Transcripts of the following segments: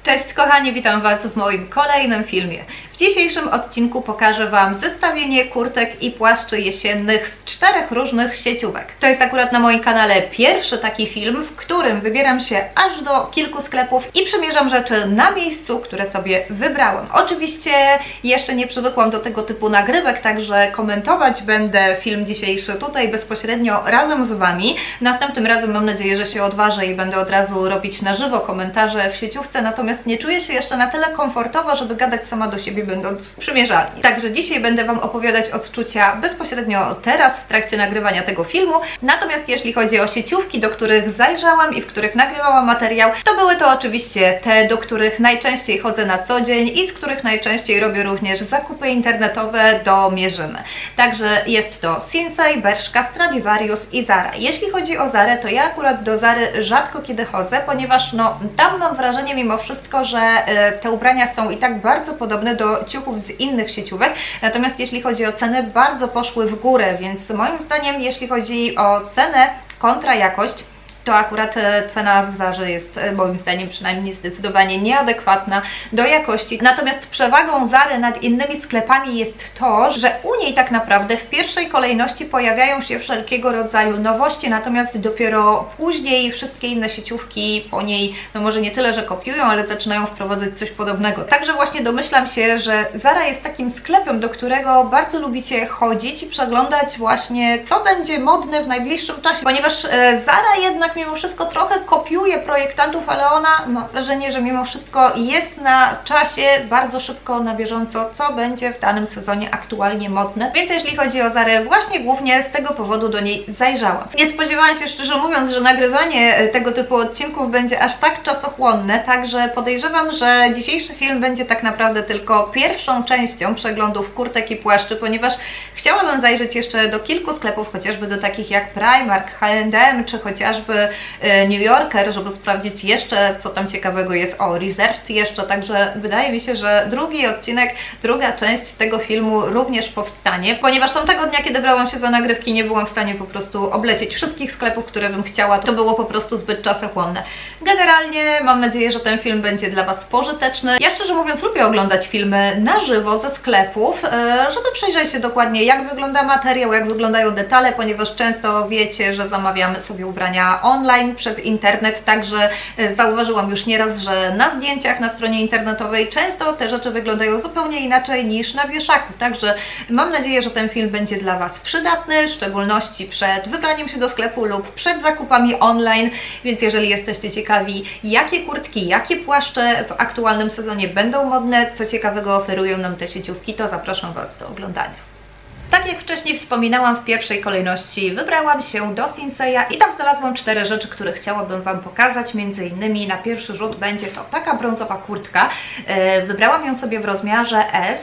Cześć kochani, witam Was w moim kolejnym filmie. W dzisiejszym odcinku pokażę Wam zestawienie kurtek i płaszczy jesiennych z 4 różnych sieciówek. To jest akurat na moim kanale pierwszy taki film, w którym wybieram się aż do kilku sklepów i przymierzam rzeczy na miejscu, które sobie wybrałam. Oczywiście jeszcze nie przywykłam do tego typu nagrywek, także komentować będę film dzisiejszy tutaj bezpośrednio razem z Wami. Następnym razem mam nadzieję, że się odważę i będę od razu robić na żywo komentarze w sieciówce, natomiast nie czuję się jeszcze na tyle komfortowo, żeby gadać sama do siebie, będąc w przymierzalni. Także dzisiaj będę Wam opowiadać odczucia bezpośrednio teraz, w trakcie nagrywania tego filmu. Natomiast jeśli chodzi o sieciówki, do których zajrzałam i w których nagrywałam materiał, to były to oczywiście te, do których najczęściej chodzę na co dzień i z których najczęściej robię również zakupy internetowe do Mierzymy. Także jest to Sinsay, Bershka, Stradivarius i Zara. Jeśli chodzi o Zarę, to ja akurat do Zary rzadko kiedy chodzę, ponieważ tam mam wrażenie mimo wszystko, że te ubrania są i tak bardzo podobne do ciuchów z innych sieciówek, natomiast jeśli chodzi o ceny, bardzo poszły w górę, więc moim zdaniem, jeśli chodzi o cenę kontra jakość, to akurat cena w Zarze jest moim zdaniem przynajmniej zdecydowanie nieadekwatna do jakości. Natomiast przewagą Zary nad innymi sklepami jest to, że u niej tak naprawdę w pierwszej kolejności pojawiają się wszelkiego rodzaju nowości, natomiast dopiero później wszystkie inne sieciówki po niej, no może nie tyle, że kopiują, ale zaczynają wprowadzać coś podobnego. Także właśnie domyślam się, że Zara jest takim sklepem, do którego bardzo lubicie chodzić i przeglądać właśnie, co będzie modne w najbliższym czasie, ponieważ Zara jednak mimo wszystko trochę kopiuje projektantów, ale ona, mam wrażenie, że mimo wszystko jest na czasie, bardzo szybko, na bieżąco, co będzie w danym sezonie aktualnie modne. Więc jeśli chodzi o Zarę, właśnie głównie z tego powodu do niej zajrzałam. Nie spodziewałam się, szczerze mówiąc, że nagrywanie tego typu odcinków będzie aż tak czasochłonne, także podejrzewam, że dzisiejszy film będzie tak naprawdę tylko pierwszą częścią przeglądów kurtek i płaszczy, ponieważ chciałabym zajrzeć jeszcze do kilku sklepów, chociażby do takich jak Primark, H&M, czy chociażby New Yorker, żeby sprawdzić jeszcze, co tam ciekawego jest. O, Reserved jeszcze, także wydaje mi się, że drugi odcinek, druga część tego filmu również powstanie, ponieważ tamtego dnia, kiedy brałam się za nagrywki, nie byłam w stanie po prostu oblecieć wszystkich sklepów, które bym chciała. To było po prostu zbyt czasochłonne. Generalnie mam nadzieję, że ten film będzie dla Was pożyteczny. Ja szczerze mówiąc lubię oglądać filmy na żywo ze sklepów, żeby przejrzeć się dokładnie, jak wygląda materiał, jak wyglądają detale, ponieważ często wiecie, że zamawiamy sobie ubrania online przez internet, także zauważyłam już nieraz, że na zdjęciach na stronie internetowej często te rzeczy wyglądają zupełnie inaczej niż na wieszaku, także mam nadzieję, że ten film będzie dla Was przydatny, w szczególności przed wybraniem się do sklepu lub przed zakupami online, więc jeżeli jesteście ciekawi, jakie kurtki, jakie płaszcze w aktualnym sezonie będą modne, co ciekawego oferują nam te sieciówki, to zapraszam Was do oglądania. Tak jak wcześniej wspominałam, w pierwszej kolejności wybrałam się do Sinsaya i tam znalazłam 4 rzeczy, które chciałabym Wam pokazać. Między innymi na pierwszy rzut będzie to taka brązowa kurtka. Wybrałam ją sobie w rozmiarze S.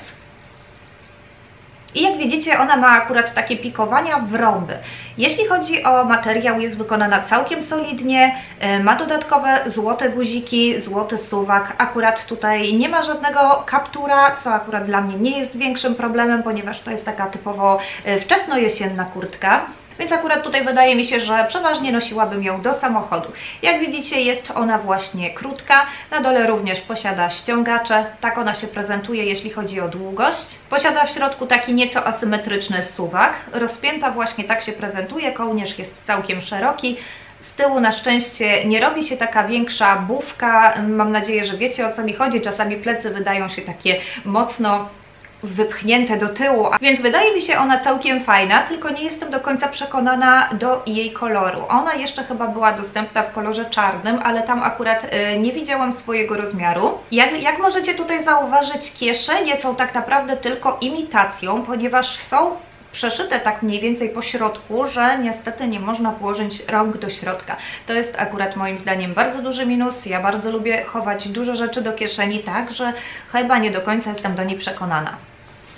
I jak widzicie, ona ma akurat takie pikowania w rąby. Jeśli chodzi o materiał, jest wykonana całkiem solidnie, ma dodatkowe złote guziki, złoty suwak. Akurat tutaj nie ma żadnego kaptura, co akurat dla mnie nie jest większym problemem, ponieważ to jest taka typowo wczesnojesienna kurtka. Więc akurat tutaj wydaje mi się, że przeważnie nosiłabym ją do samochodu. Jak widzicie, jest ona właśnie krótka, na dole również posiada ściągacze, tak ona się prezentuje, jeśli chodzi o długość. Posiada w środku taki nieco asymetryczny suwak, rozpięta właśnie tak się prezentuje, kołnierz jest całkiem szeroki. Z tyłu na szczęście nie robi się taka większa bufka, mam nadzieję, że wiecie, o co mi chodzi, czasami plecy wydają się takie mocno wypchnięte do tyłu, więc wydaje mi się ona całkiem fajna, tylko nie jestem do końca przekonana do jej koloru. Ona jeszcze chyba była dostępna w kolorze czarnym, ale tam akurat nie widziałam swojego rozmiaru. Jak możecie tutaj zauważyć, kieszenie są tak naprawdę tylko imitacją, ponieważ są przeszyte tak mniej więcej po środku, że niestety nie można położyć rąk do środka. To jest akurat moim zdaniem bardzo duży minus. Ja bardzo lubię chować duże rzeczy do kieszeni, tak, że chyba nie do końca jestem do niej przekonana.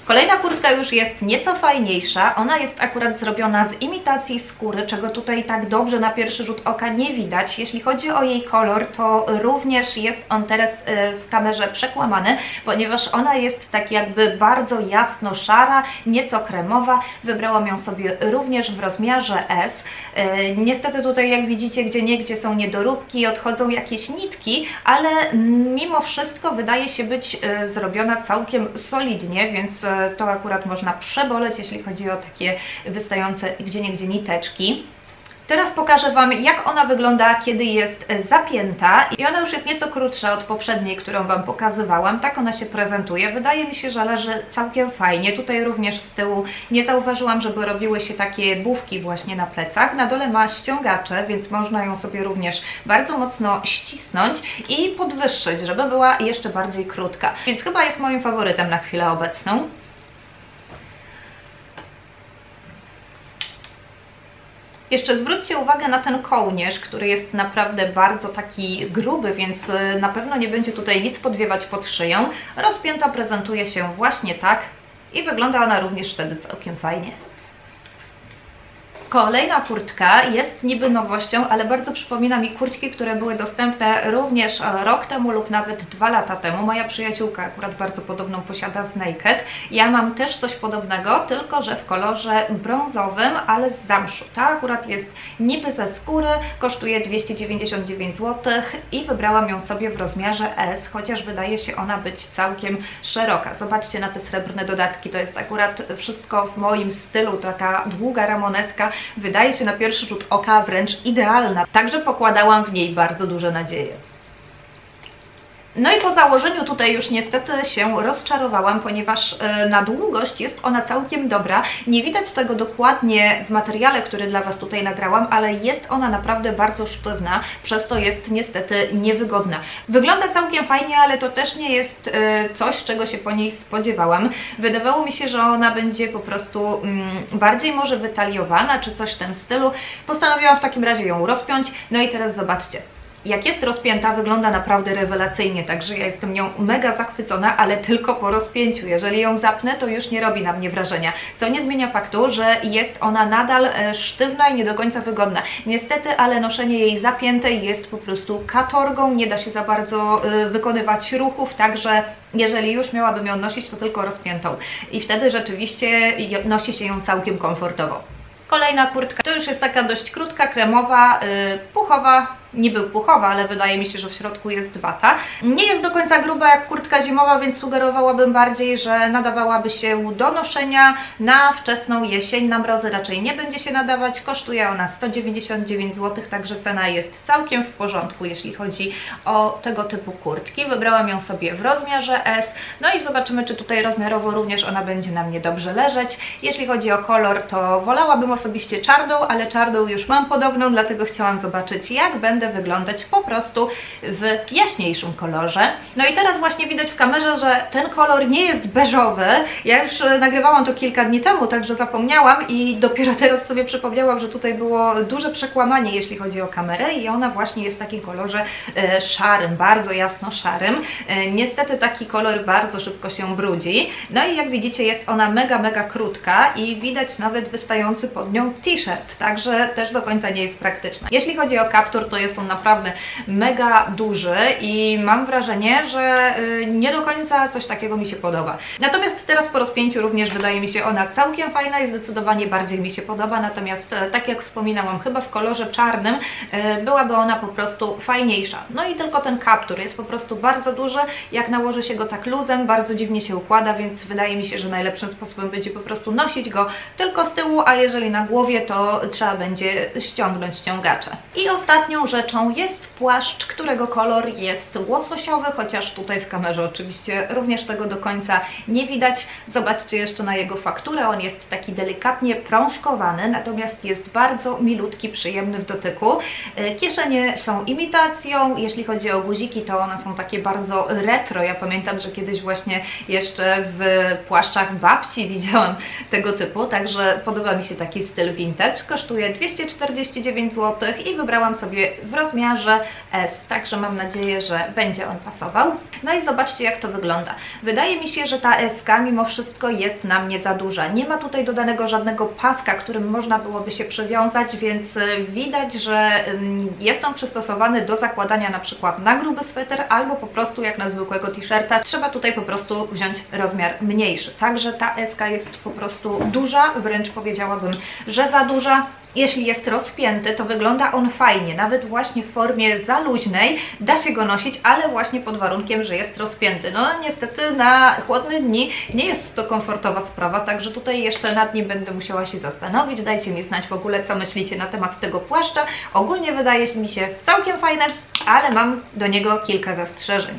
Kolejna kurtka już jest nieco fajniejsza, ona jest akurat zrobiona z imitacji skóry, czego tutaj tak dobrze na pierwszy rzut oka nie widać. Jeśli chodzi o jej kolor, to również jest on teraz w kamerze przekłamany, ponieważ ona jest tak jakby bardzo jasno szara, nieco kremowa. Wybrałam ją sobie również w rozmiarze S. Niestety tutaj, jak widzicie, gdzieniegdzie są niedoróbki, odchodzą jakieś nitki, ale mimo wszystko wydaje się być zrobiona całkiem solidnie, więc to akurat można przeboleć, jeśli chodzi o takie wystające gdzieniegdzie niteczki. Teraz pokażę Wam, jak ona wygląda, kiedy jest zapięta i ona już jest nieco krótsza od poprzedniej, którą Wam pokazywałam. Tak ona się prezentuje. Wydaje mi się, że leży całkiem fajnie. Tutaj również z tyłu nie zauważyłam, żeby robiły się takie bufki właśnie na plecach. Na dole ma ściągacze, więc można ją sobie również bardzo mocno ścisnąć i podwyższyć, żeby była jeszcze bardziej krótka. Więc chyba jest moim faworytem na chwilę obecną. Jeszcze zwróćcie uwagę na ten kołnierz, który jest naprawdę bardzo taki gruby, więc na pewno nie będzie tutaj nic podwiewać pod szyję. Rozpięta prezentuje się właśnie tak i wygląda ona również wtedy całkiem fajnie. Kolejna kurtka jest niby nowością, ale bardzo przypomina mi kurtki, które były dostępne również rok temu lub nawet 2 lata temu. Moja przyjaciółka akurat bardzo podobną posiada z Naked. Ja mam też coś podobnego, tylko że w kolorze brązowym, ale z zamszu. Ta akurat jest niby ze skóry, kosztuje 299 zł i wybrałam ją sobie w rozmiarze S, chociaż wydaje się ona być całkiem szeroka. Zobaczcie na te srebrne dodatki, to jest akurat wszystko w moim stylu, taka długa ramoneska. Wydaje się na pierwszy rzut oka wręcz idealna, także pokładałam w niej bardzo duże nadzieje. No i po założeniu tutaj już niestety się rozczarowałam, ponieważ na długość jest ona całkiem dobra. Nie widać tego dokładnie w materiale, który dla Was tutaj nagrałam, ale jest ona naprawdę bardzo sztywna, przez to jest niestety niewygodna. Wygląda całkiem fajnie, ale to też nie jest coś, czego się po niej spodziewałam. Wydawało mi się, że ona będzie po prostu bardziej może wytaliowana, czy coś w tym stylu. Postanowiłam w takim razie ją rozpiąć, no i teraz zobaczcie. Jak jest rozpięta, wygląda naprawdę rewelacyjnie, także ja jestem nią mega zachwycona, ale tylko po rozpięciu. Jeżeli ją zapnę, to już nie robi na mnie wrażenia, co nie zmienia faktu, że jest ona nadal sztywna i nie do końca wygodna. Niestety, ale noszenie jej zapiętej jest po prostu katorgą, nie da się za bardzo wykonywać ruchów, także jeżeli już miałabym ją nosić, to tylko rozpiętą i wtedy rzeczywiście nosi się ją całkiem komfortowo. Kolejna kurtka to już jest taka dość krótka, kremowa, puchowa. Niby puchowa, ale wydaje mi się, że w środku jest wata. Nie jest do końca gruba jak kurtka zimowa, więc sugerowałabym bardziej, że nadawałaby się do noszenia na wczesną jesień. Na mrozy raczej nie będzie się nadawać. Kosztuje ona 199 zł, także cena jest całkiem w porządku, jeśli chodzi o tego typu kurtki. Wybrałam ją sobie w rozmiarze S. No i zobaczymy, czy tutaj rozmiarowo również ona będzie na mnie dobrze leżeć. Jeśli chodzi o kolor, to wolałabym osobiście czarną, ale czarną już mam podobną, dlatego chciałam zobaczyć, jak będę wyglądać po prostu w jaśniejszym kolorze. No i teraz właśnie widać w kamerze, że ten kolor nie jest beżowy. Ja już nagrywałam to kilka dni temu, także zapomniałam i dopiero teraz sobie przypomniałam, że tutaj było duże przekłamanie, jeśli chodzi o kamerę i ona właśnie jest w takim kolorze szarym, bardzo jasno szarym. Niestety taki kolor bardzo szybko się brudzi. No i jak widzicie, jest ona mega krótka i widać nawet wystający pod nią t-shirt, także też do końca nie jest praktyczna. Jeśli chodzi o kaptur, to jest on naprawdę mega duży i mam wrażenie, że nie do końca coś takiego mi się podoba. Natomiast teraz po rozpięciu również wydaje mi się ona całkiem fajna i zdecydowanie bardziej mi się podoba, natomiast tak jak wspominałam, chyba w kolorze czarnym byłaby ona po prostu fajniejsza. No i tylko ten kaptur jest po prostu bardzo duży, jak nałoży się go tak luzem, bardzo dziwnie się układa, więc wydaje mi się, że najlepszym sposobem będzie po prostu nosić go tylko z tyłu, a jeżeli na głowie, to trzeba będzie ściągnąć ściągacze. I ostatnią rzeczą jest płaszcz, którego kolor jest łososiowy, chociaż tutaj w kamerze oczywiście również tego do końca nie widać. Zobaczcie jeszcze na jego fakturę, on jest taki delikatnie prążkowany, natomiast jest bardzo milutki, przyjemny w dotyku. Kieszenie są imitacją, jeśli chodzi o guziki, to one są takie bardzo retro. Ja pamiętam, że kiedyś właśnie jeszcze w płaszczach babci widziałam tego typu, także podoba mi się taki styl vintage. Kosztuje 249 zł i wybrałam sobie w rozmiarze S, także mam nadzieję, że będzie on pasował. No i zobaczcie, jak to wygląda. Wydaje mi się, że ta SK mimo wszystko jest na mnie za duża. Nie ma tutaj dodanego żadnego paska, którym można byłoby się przywiązać, więc widać, że jest on przystosowany do zakładania na przykład na gruby sweter albo po prostu jak na zwykłego t-shirta. Trzeba tutaj po prostu wziąć rozmiar mniejszy. Także ta SK jest po prostu duża, wręcz powiedziałabym, że za duża. Jeśli jest rozpięty, to wygląda on fajnie, nawet właśnie w formie za luźnej da się go nosić, ale właśnie pod warunkiem, że jest rozpięty. No niestety na chłodne dni nie jest to komfortowa sprawa, także tutaj jeszcze nad nim będę musiała się zastanowić. Dajcie mi znać w ogóle, co myślicie na temat tego płaszcza. Ogólnie wydaje mi się całkiem fajne, ale mam do niego kilka zastrzeżeń.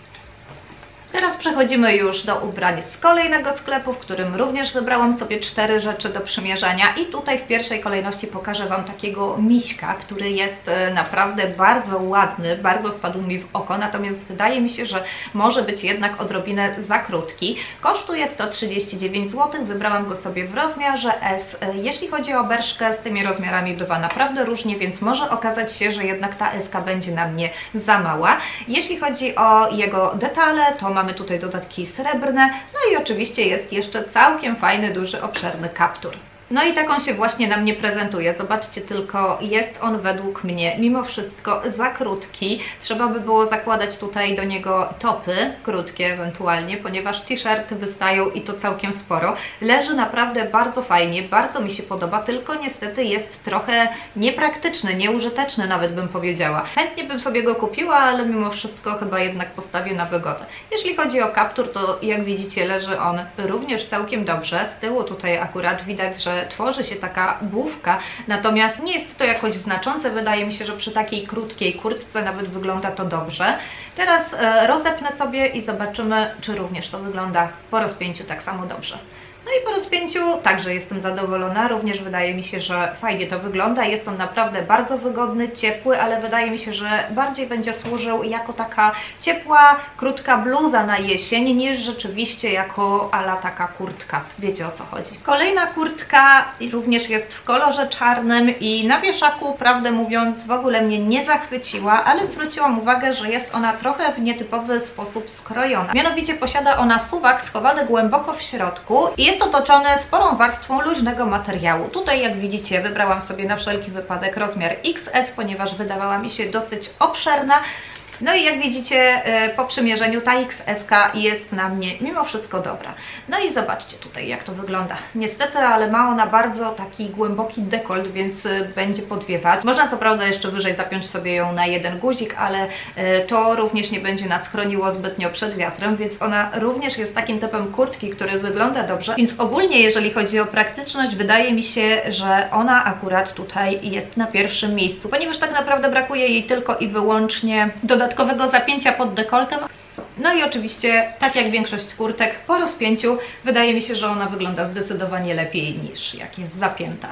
Teraz przechodzimy już do ubrań z kolejnego sklepu, w którym również wybrałam sobie 4 rzeczy do przymierzania i tutaj w pierwszej kolejności pokażę Wam takiego miśka, który jest naprawdę bardzo ładny, bardzo wpadł mi w oko, natomiast wydaje mi się, że może być jednak odrobinę za krótki. Kosztuje 139 zł, wybrałam go sobie w rozmiarze S. Jeśli chodzi o berszkę, z tymi rozmiarami bywa naprawdę różnie, więc może okazać się, że jednak ta SK będzie na mnie za mała. Jeśli chodzi o jego detale, to mamy tutaj dodatki srebrne, no i oczywiście jest jeszcze całkiem fajny, duży, obszerny kaptur. No i tak on się właśnie na mnie prezentuje. Zobaczcie tylko, jest on według mnie mimo wszystko za krótki. Trzeba by było zakładać tutaj do niego topy, krótkie ewentualnie, ponieważ t-shirty wystają i to całkiem sporo. Leży naprawdę bardzo fajnie, bardzo mi się podoba, tylko niestety jest trochę niepraktyczny, nieużyteczny nawet bym powiedziała. Chętnie bym sobie go kupiła, ale mimo wszystko chyba jednak postawię na wygodę. Jeśli chodzi o kaptur, to jak widzicie leży on również całkiem dobrze. Z tyłu tutaj akurat widać, że tworzy się taka główka, natomiast nie jest to jakoś znaczące. Wydaje mi się, że przy takiej krótkiej kurtce nawet wygląda to dobrze. Teraz rozepnę sobie i zobaczymy, czy również to wygląda po rozpięciu tak samo dobrze. No i po rozpięciu także jestem zadowolona, również wydaje mi się, że fajnie to wygląda. Jest on naprawdę bardzo wygodny, ciepły, ale wydaje mi się, że bardziej będzie służył jako taka ciepła, krótka bluza na jesień, niż rzeczywiście jako ala taka kurtka. Wiecie, o co chodzi. Kolejna kurtka również jest w kolorze czarnym i na wieszaku, prawdę mówiąc, w ogóle mnie nie zachwyciła, ale zwróciłam uwagę, że jest ona trochę w nietypowy sposób skrojona. Mianowicie posiada ona suwak schowany głęboko w środku i jest otoczony sporą warstwą luźnego materiału. Tutaj, jak widzicie, wybrałam sobie na wszelki wypadek rozmiar XS, ponieważ wydawała mi się dosyć obszerna. No i jak widzicie, po przymierzeniu ta XS-ka jest na mnie mimo wszystko dobra. No i zobaczcie tutaj, jak to wygląda. Niestety, ale ma ona bardzo taki głęboki dekolt, więc będzie podwiewać. Można co prawda jeszcze wyżej zapiąć sobie ją na jeden guzik, ale to również nie będzie nas chroniło zbytnio przed wiatrem, więc ona również jest takim typem kurtki, który wygląda dobrze. Więc ogólnie, jeżeli chodzi o praktyczność, wydaje mi się, że ona akurat tutaj jest na pierwszym miejscu, ponieważ tak naprawdę brakuje jej tylko i wyłącznie dodatkowego zapięcia pod dekoltem. No i oczywiście, tak jak większość kurtek, po rozpięciu wydaje mi się, że ona wygląda zdecydowanie lepiej niż jak jest zapięta.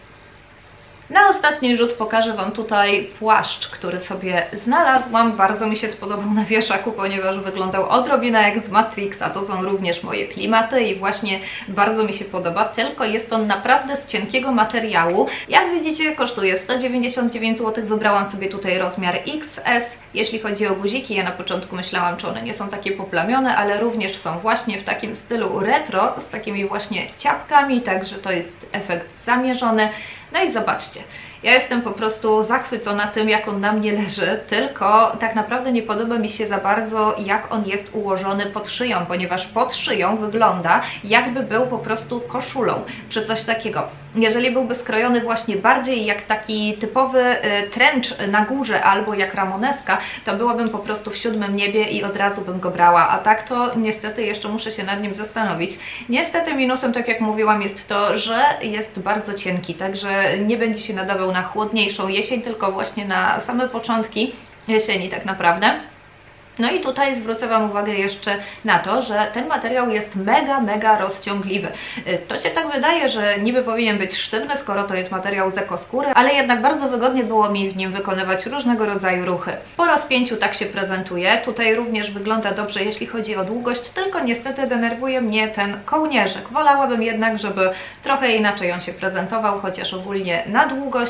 Na ostatni rzut pokażę Wam tutaj płaszcz, który sobie znalazłam. Bardzo mi się spodobał na wieszaku, ponieważ wyglądał odrobinę jak z Matrixa. To są również moje klimaty i właśnie bardzo mi się podoba, tylko jest on naprawdę z cienkiego materiału. Jak widzicie, kosztuje 199 zł. Wybrałam sobie tutaj rozmiar XS. Jeśli chodzi o guziki, ja na początku myślałam, czy one nie są takie poplamione, ale również są właśnie w takim stylu retro, z takimi właśnie ciapkami, także to jest efekt zamierzony. No i zobaczcie, ja jestem po prostu zachwycona tym, jak on na mnie leży, tylko tak naprawdę nie podoba mi się za bardzo, jak on jest ułożony pod szyją, ponieważ pod szyją wygląda, jakby był po prostu koszulą, czy coś takiego. Jeżeli byłby skrojony właśnie bardziej jak taki typowy trench na górze, albo jak ramoneska, to byłabym po prostu w siódmym niebie i od razu bym go brała, a tak to niestety jeszcze muszę się nad nim zastanowić. Niestety minusem, tak jak mówiłam, jest to, że jest bardzo cienki, także nie będzie się nadawał na chłodniejszą jesień, tylko właśnie na same początki jesieni tak naprawdę. No i tutaj zwrócę Wam uwagę jeszcze na to, że ten materiał jest mega rozciągliwy. To się tak wydaje, że niby powinien być sztywny, skoro to jest materiał z ekoskóry, ale jednak bardzo wygodnie było mi w nim wykonywać różnego rodzaju ruchy. Po rozpięciu tak się prezentuje. Tutaj również wygląda dobrze, jeśli chodzi o długość, tylko niestety denerwuje mnie ten kołnierzyk. Wolałabym jednak, żeby trochę inaczej on się prezentował, chociaż ogólnie na długość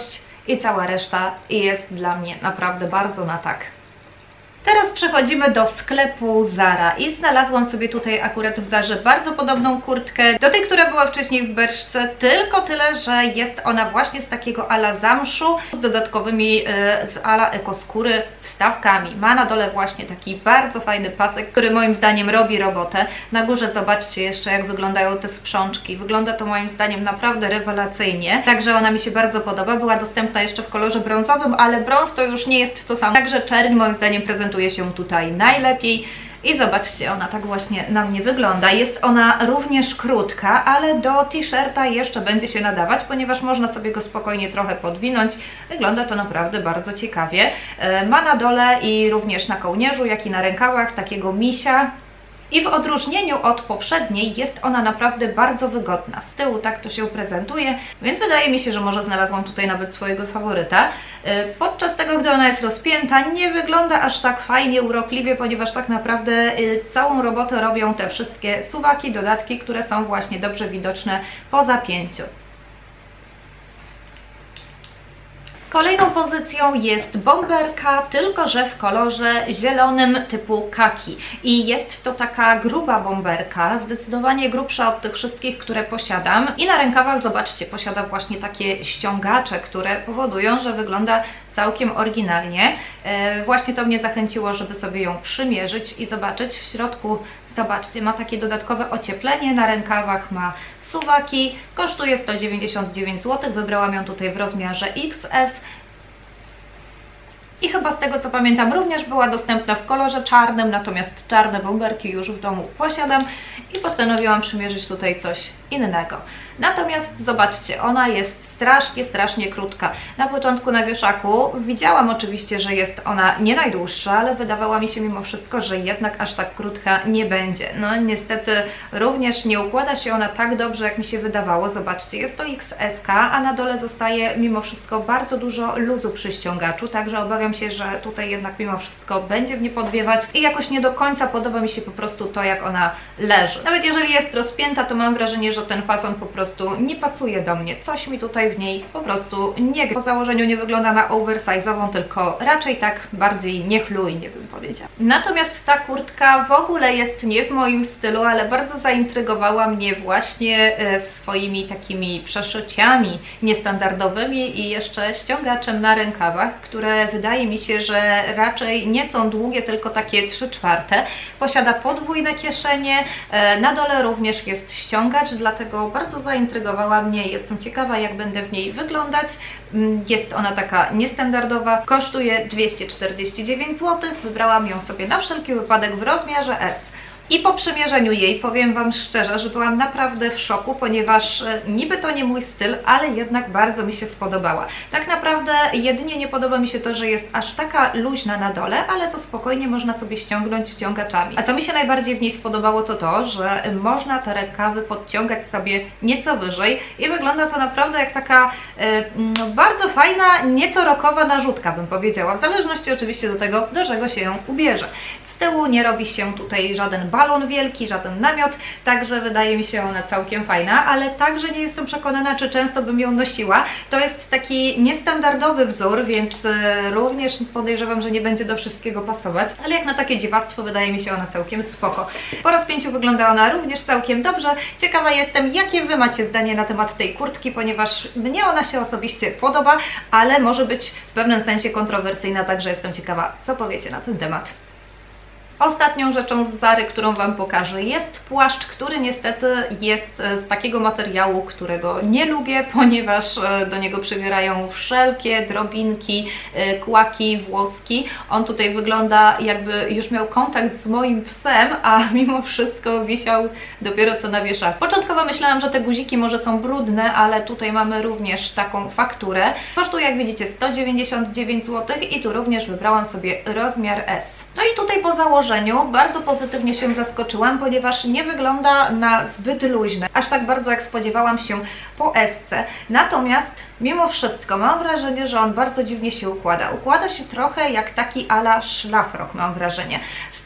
i cała reszta jest dla mnie naprawdę bardzo na tak. Teraz przechodzimy do sklepu Zara i znalazłam sobie tutaj akurat w Zarze bardzo podobną kurtkę do tej, która była wcześniej w Berszce, tylko tyle, że jest ona właśnie z takiego ala zamszu z dodatkowymi z ala ekoskóry wstawkami. Ma na dole właśnie taki bardzo fajny pasek, który moim zdaniem robi robotę. Na górze zobaczcie jeszcze, jak wyglądają te sprzączki. Wygląda to moim zdaniem naprawdę rewelacyjnie, także ona mi się bardzo podoba. Była dostępna jeszcze w kolorze brązowym, ale brąz to już nie jest to samo, także czerń moim zdaniem prezentuje się tutaj najlepiej. I zobaczcie, ona tak właśnie na mnie wygląda. Jest ona również krótka, ale do t-shirta jeszcze będzie się nadawać, ponieważ można sobie go spokojnie trochę podwinąć. Wygląda to naprawdę bardzo ciekawie. Ma na dole i również na kołnierzu, jak i na rękawach takiego misia. I w odróżnieniu od poprzedniej jest ona naprawdę bardzo wygodna. Z tyłu tak to się prezentuje, więc wydaje mi się, że może znalazłam tutaj nawet swojego faworyta. Podczas tego, gdy ona jest rozpięta, nie wygląda aż tak fajnie, urokliwie, ponieważ tak naprawdę całą robotę robią te wszystkie suwaki, dodatki, które są właśnie dobrze widoczne po zapięciu. Kolejną pozycją jest bomberka, tylko że w kolorze zielonym typu kaki. I jest to taka gruba bomberka, zdecydowanie grubsza od tych wszystkich, które posiadam. I na rękawach, zobaczcie, posiada właśnie takie ściągacze, które powodują, że wygląda całkiem oryginalnie. Właśnie to mnie zachęciło, żeby sobie ją przymierzyć i zobaczyć. W środku, zobaczcie, ma takie dodatkowe ocieplenie, na rękawach ma suwaki, kosztuje 199 zł, wybrałam ją tutaj w rozmiarze XS. I chyba z tego co pamiętam również była dostępna w kolorze czarnym, natomiast czarne bomberki już w domu posiadam i postanowiłam przymierzyć tutaj coś innego. Natomiast zobaczcie, ona jest strasznie krótka. Na początku na wieszaku widziałam oczywiście, że jest ona nie najdłuższa, ale wydawała mi się mimo wszystko, że jednak aż tak krótka nie będzie. No niestety również nie układa się ona tak dobrze, jak mi się wydawało. Zobaczcie, jest to XS, a na dole zostaje mimo wszystko bardzo dużo luzu przy ściągaczu, także obawiam się, że tutaj jednak mimo wszystko będzie w nie podwiewać i jakoś nie do końca podoba mi się po prostu to, jak ona leży. Nawet jeżeli jest rozpięta, to mam wrażenie, że ten fason po prostu nie pasuje do mnie. Coś mi tutaj w niej po prostu nie gra. Po założeniu nie wygląda na oversize'ową, tylko raczej tak bardziej niechlujnie bym powiedziała. Natomiast ta kurtka w ogóle jest nie w moim stylu, ale bardzo zaintrygowała mnie właśnie swoimi takimi przeszyciami niestandardowymi i jeszcze ściągaczem na rękawach, które wydaje mi się, że raczej nie są długie, tylko takie 3/4. Posiada podwójne kieszenie, na dole również jest ściągacz, dlatego bardzo zaintrygowała mnie. Jestem ciekawa, jak będę w niej wyglądać. Jest ona taka niestandardowa, kosztuje 249 zł. Wybrałam ją sobie na wszelki wypadek w rozmiarze S. I po przymierzeniu jej powiem Wam szczerze, że byłam naprawdę w szoku, ponieważ niby to nie mój styl, ale jednak bardzo mi się spodobała. Tak naprawdę jedynie nie podoba mi się to, że jest aż taka luźna na dole, ale to spokojnie można sobie ściągnąć ściągaczami. A co mi się najbardziej w niej spodobało, to to, że można te rękawy podciągać sobie nieco wyżej i wygląda to naprawdę jak taka bardzo fajna, nieco rockowa narzutka, bym powiedziała, w zależności oczywiście do tego, do czego się ją ubierze. Z tyłu nie robi się tutaj żaden balon wielki, żaden namiot, także wydaje mi się ona całkiem fajna, ale także nie jestem przekonana, czy często bym ją nosiła. To jest taki niestandardowy wzór, więc również podejrzewam, że nie będzie do wszystkiego pasować, ale jak na takie dziwactwo wydaje mi się ona całkiem spoko. Po rozpięciu wygląda ona również całkiem dobrze. Ciekawa jestem, jakie Wy macie zdanie na temat tej kurtki, ponieważ mnie ona się osobiście podoba, ale może być w pewnym sensie kontrowersyjna, także jestem ciekawa, co powiecie na ten temat. Ostatnią rzeczą z Zary, którą Wam pokażę, jest płaszcz, który niestety jest z takiego materiału, którego nie lubię, ponieważ do niego przybierają wszelkie drobinki, kłaki, włoski. On tutaj wygląda, jakby już miał kontakt z moim psem, a mimo wszystko wisiał dopiero co na wieszaku. Początkowo myślałam, że te guziki może są brudne, ale tutaj mamy również taką fakturę. Kosztuje, jak widzicie, 199 zł i tu również wybrałam sobie rozmiar S. No i tutaj po założeniu bardzo pozytywnie się zaskoczyłam, ponieważ nie wygląda na zbyt luźne, aż tak bardzo jak spodziewałam się po S-ce. Natomiast mimo wszystko mam wrażenie, że on bardzo dziwnie się układa. Układa się trochę jak taki ala szlafrok, mam wrażenie. Z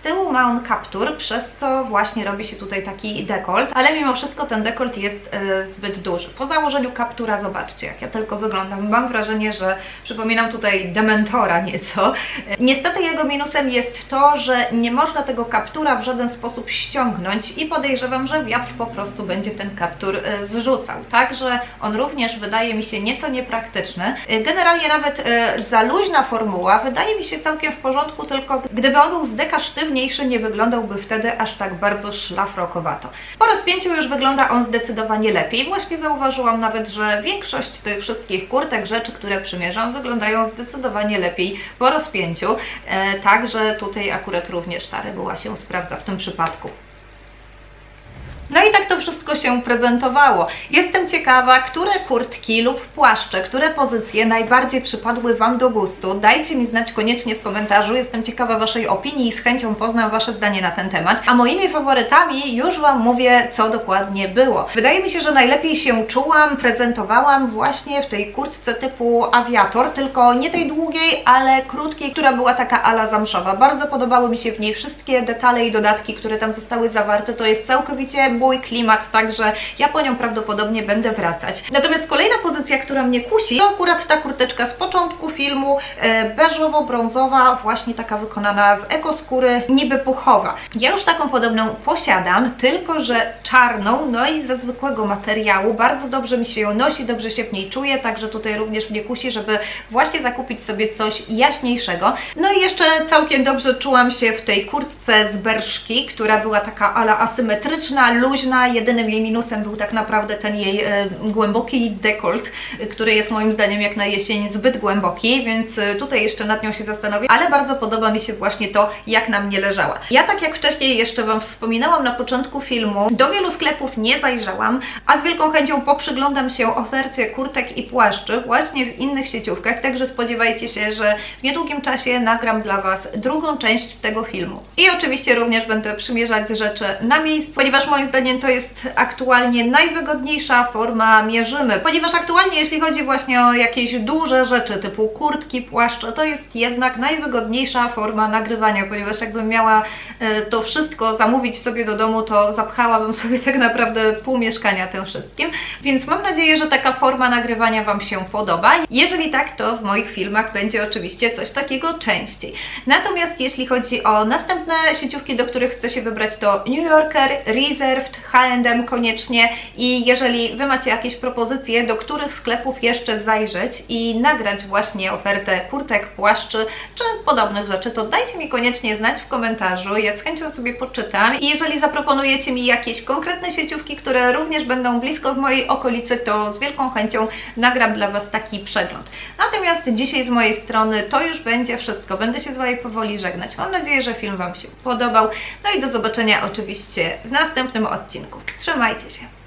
tyłu ma on kaptur, przez co właśnie robi się tutaj taki dekolt, ale mimo wszystko ten dekolt jest zbyt duży. Po założeniu kaptura zobaczcie, jak ja tylko wyglądam. Mam wrażenie, że przypominam tutaj Dementora nieco. Niestety jego minusem jest to, że nie można tego kaptura w żaden sposób ściągnąć i podejrzewam, że wiatr po prostu będzie ten kaptur zrzucał. Także on również wydaje mi się nieco niepraktyczny. Generalnie nawet za luźna formuła wydaje mi się całkiem w porządku, tylko gdyby on był z deka sztywniejszy, nie wyglądałby wtedy aż tak bardzo szlafrokowato. Po rozpięciu już wygląda on zdecydowanie lepiej. Właśnie zauważyłam nawet, że większość tych wszystkich kurtek, rzeczy, które przymierzam, wyglądają zdecydowanie lepiej po rozpięciu. Także tutaj akurat również ta reguła się sprawdza w tym przypadku. No i tak to wszystko się prezentowało. Jestem ciekawa, które kurtki lub płaszcze, które pozycje najbardziej przypadły Wam do gustu. Dajcie mi znać koniecznie w komentarzu. Jestem ciekawa Waszej opinii i z chęcią poznam Wasze zdanie na ten temat. A moimi faworytami już Wam mówię, co dokładnie było. Wydaje mi się, że najlepiej się czułam, prezentowałam właśnie w tej kurtce typu awiator, tylko nie tej długiej, ale krótkiej, która była taka ala zamszowa. Bardzo podobały mi się w niej wszystkie detale i dodatki, które tam zostały zawarte. To jest całkowicie mój klimat, także ja po nią prawdopodobnie będę wracać. Natomiast kolejna pozycja, która mnie kusi, to akurat ta kurteczka z początku filmu, beżowo-brązowa, właśnie taka wykonana z ekoskóry, niby puchowa. Ja już taką podobną posiadam, tylko że czarną, no i ze zwykłego materiału. Bardzo dobrze mi się ją nosi, dobrze się w niej czuję, także tutaj również mnie kusi, żeby właśnie zakupić sobie coś jaśniejszego. No i jeszcze całkiem dobrze czułam się w tej kurtce z Bershki, która była taka ala asymetryczna, luźna. Jedynym jej minusem był tak naprawdę ten jej głęboki dekolt, który jest moim zdaniem jak na jesień zbyt głęboki, więc tutaj jeszcze nad nią się zastanowię, ale bardzo podoba mi się właśnie to, jak na mnie leżała. Ja, tak jak wcześniej jeszcze Wam wspominałam na początku filmu, do wielu sklepów nie zajrzałam, a z wielką chęcią poprzyglądam się ofercie kurtek i płaszczy właśnie w innych sieciówkach, także spodziewajcie się, że w niedługim czasie nagram dla Was drugą część tego filmu. I oczywiście również będę przymierzać rzeczy na miejscu, ponieważ moim zdaniem to jest aktualnie najwygodniejsza forma mierzymy, ponieważ aktualnie jeśli chodzi właśnie o jakieś duże rzeczy typu kurtki, płaszcze, to jest jednak najwygodniejsza forma nagrywania, ponieważ jakbym miała to wszystko zamówić sobie do domu, to zapchałabym sobie tak naprawdę pół mieszkania tym wszystkim, więc mam nadzieję, że taka forma nagrywania Wam się podoba. Jeżeli tak, to w moich filmach będzie oczywiście coś takiego częściej. Natomiast jeśli chodzi o następne sieciówki, do których chcę się wybrać, to New Yorker, Reserved, H&M koniecznie i jeżeli Wy macie jakieś propozycje, do których sklepów jeszcze zajrzeć i nagrać właśnie ofertę kurtek, płaszczy czy podobnych rzeczy, to dajcie mi koniecznie znać w komentarzu, ja z chęcią sobie poczytam i jeżeli zaproponujecie mi jakieś konkretne sieciówki, które również będą blisko w mojej okolicy, to z wielką chęcią nagram dla Was taki przegląd. Natomiast dzisiaj z mojej strony to już będzie wszystko, będę się z Wami powoli żegnać. Mam nadzieję, że film Wam się podobał, no i do zobaczenia oczywiście w następnym odcinku. Trzymajcie się!